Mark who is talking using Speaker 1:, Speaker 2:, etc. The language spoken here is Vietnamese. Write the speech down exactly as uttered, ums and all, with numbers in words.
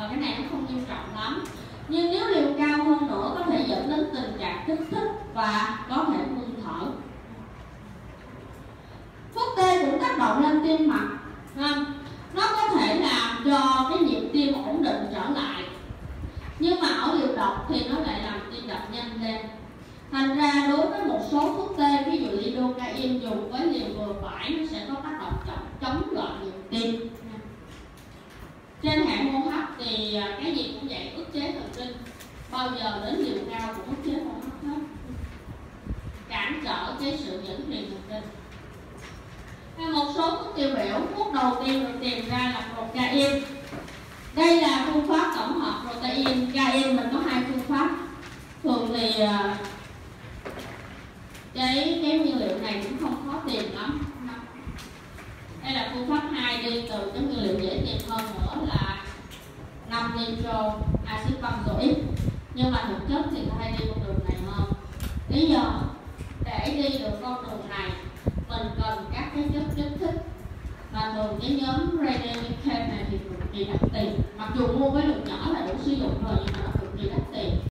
Speaker 1: cái này nó không nghiêm trọng lắm. Nhưng nếu liều cao hơn nữa có thể dẫn đến tình trạng kích thích và có thể ngưng thở. Thuốc tê cũng tác động lên tim mạch, nó có thể làm cho cái nhịp tim ổn định trở lại, nhưng mà ở liều độc thì nó lại làm tim đập nhanh lên. Thành ra đối với một số thuốc tê, ví dụ lidocaine dùng với liều vừa phải, nó sẽ có tác động chống, chống loạn nhịp tim. Trên hệ hô hấp thì cái gì cũng vậy, ức chế thần kinh, bao giờ đến liều cao cũng ức chế hô hấp hết, cản trở cái sự dẫn truyền thần kinh. Một số thuốc tiêu biểu, thuốc đầu tiên được tìm ra là procaine. Đây là phương pháp tổng hợp protein. Caine mình có hai phương pháp. Thường thì cái cái nguyên liệu này cũng không khó tìm lắm. Đây là phương pháp hai, đi từ cái nguyên liệu dễ tìm hơn nữa là năm nitro acid benzoic, nhưng mà thực chất thì hay đi con đường này hơn. Lý do để đi được con đường này mình cần các cái chất kích thích, và thường cái nhóm radionuclide này thì cực kỳ đắt tiền, mặc dù mua với lượng nhỏ là đủ sử dụng rồi nhưng mà nó cực kỳ đắt tiền.